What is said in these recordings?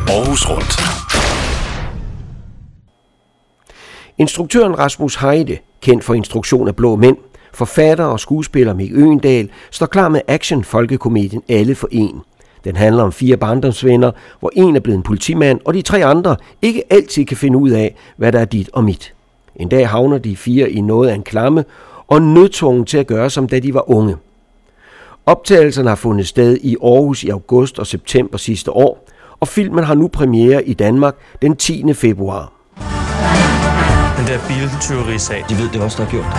Aarhus Rundt. Instruktøren Rasmus Heide, kendt for instruktion af Blå Mænd, forfatter og skuespiller Mick Øgendahl, står klar med action-folkekomedien Alle for en. Den handler om 4 barndomsvenner, hvor en er blevet en politimand, og de 3 andre ikke altid kan finde ud af, hvad der er dit og mit. En dag havner de 4 i noget af en klamme og nødtvungen til at gøre, som da de var unge. Optagelserne har fundet sted i Aarhus i august og september sidste år, og filmen har nu premiere i Danmark den 10. februar. Den der biltyveri-sag, de ved det også, der har gjort det.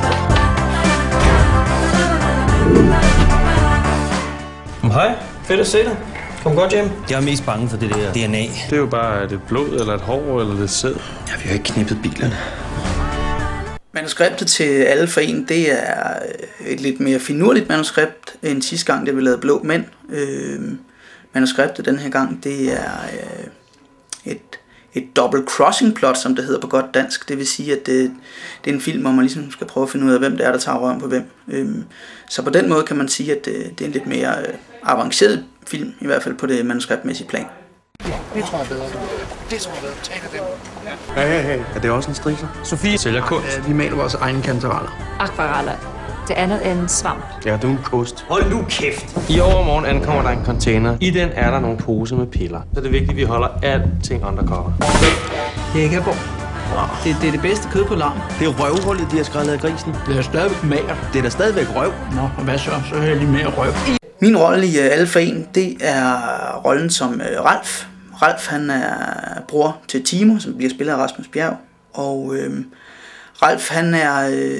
Hej, fedt at se dig. Kom godt hjem. Jeg er mest bange for det der DNA. Det er jo bare, det blod, eller et hår, eller det sæd. Ja, vi har ikke knippet bilerne. Manuskriptet til Alle for en, det er et lidt mere finurligt manuskript end sidste gang, det vi lavede Blå Mænd. Manuskriptet den her gang, det er et double crossing plot, som det hedder på godt dansk. Det vil sige, at det er en film, hvor man ligesom skal prøve at finde ud af, hvem det er, der tager røven på hvem. Så på den måde kan man sige, at det er en lidt mere avanceret film, i hvert fald på det manuskriptmæssige plan. Det tror jeg bedre. Det tror jeg bedre. Tag af dem. Hey. Er det også en strisser? Sofie sælger kunst. Vi maler vores egne kantereller. Akvareller. Det andet end svamp. Ja, du er en kost. Hold nu kæft! I overmorgen ankommer der en container. I den er der nogle poser med piller. Så det er vigtigt, at vi holder alting undercover. Hækkeborg. Det er det bedste kød på larm. Det er røvhullet, de har skrællet af grisen. Det er stadigvæk mager. Det er da stadigvæk røv. Nå, og hvad så? Så hører jeg lige mere røv. Min rolle i Alle for en, det er rollen som Ralf. Ralf, han er bror til Timo, som bliver spillet af Rasmus Bjerg. Og Ralf, han er...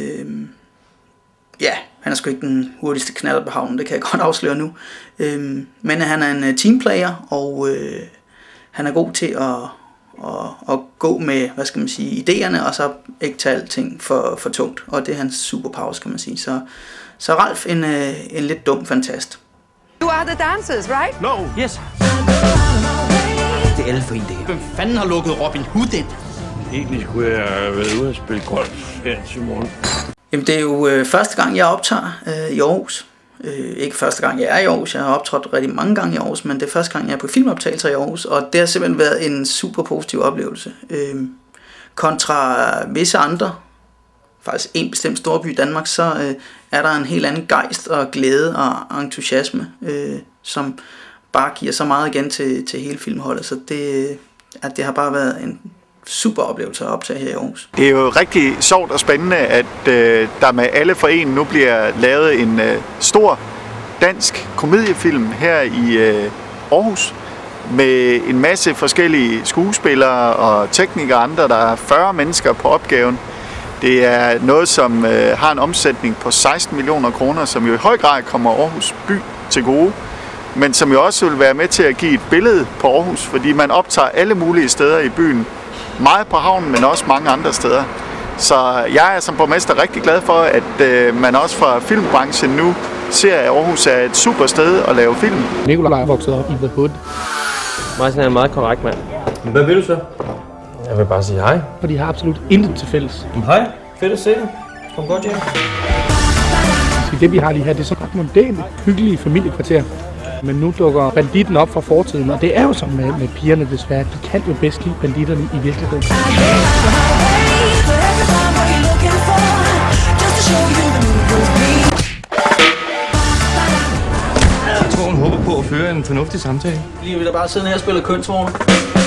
han er sgu ikke den hurtigste knaller på havnen, det kan jeg godt afsløre nu. Men han er en teamplayer, og han er god til at gå med, hvad skal man sige, idéerne, og så ikke tage alting for tungt. Og det er hans superpowers, kan man sige. Så Ralf, en lidt dum fantast. You are the dancers, right? No, yes. Det er Alle for en, det her. Hvem fanden har lukket Robin Hood ind? Egentlig skulle jeg have været ude og spille golf i morgen. Jamen, det er jo første gang, jeg optager i Aarhus. Ikke første gang, jeg er i Aarhus. Jeg har optrådt rigtig mange gange i Aarhus, men det er første gang, jeg er på filmoptagelser i Aarhus. Og det har simpelthen været en super positiv oplevelse. Kontra visse andre, faktisk en bestemt storby i Danmark, så er der en helt anden gejst og glæde og entusiasme, som bare giver så meget igen til hele filmholdet. Så det har bare været en super oplevelse at optage her i Aarhus. Det er jo rigtig sjovt og spændende, at der med Alle for en nu bliver lavet en stor dansk komediefilm her i Aarhus med en masse forskellige skuespillere og teknikere og andre. Der er 40 mennesker på opgaven. Det er noget, som har en omsætning på 16 millioner kroner, som jo i høj grad kommer Aarhus by til gode, men som jo også vil være med til at give et billede på Aarhus, fordi man optager alle mulige steder i byen. Meget på havnen, men også mange andre steder. Så jeg er som borgmester rigtig glad for, at man også fra filmbranchen nu ser, at Aarhus er et super sted at lave film. Nikolaj er vokset op i The Hood. Martin er en meget korrekt mand. Men hvad vil du så? Jeg vil bare sige hej. Og de har absolut intet til fælles. Hej, fedt at se dig. Kom godt hjem. Det vi har lige her, det er sådan ret moderne, hyggelige familiekvarter. Men nu dukker banditten op fra fortiden, og det er jo som med pigerne desværre. De kan jo bedst lide banditterne i virkeligheden. Jeg tror, hun håber på at føre en fornuftig samtale. Lige vil da bare sidde her og spille kønsvogne.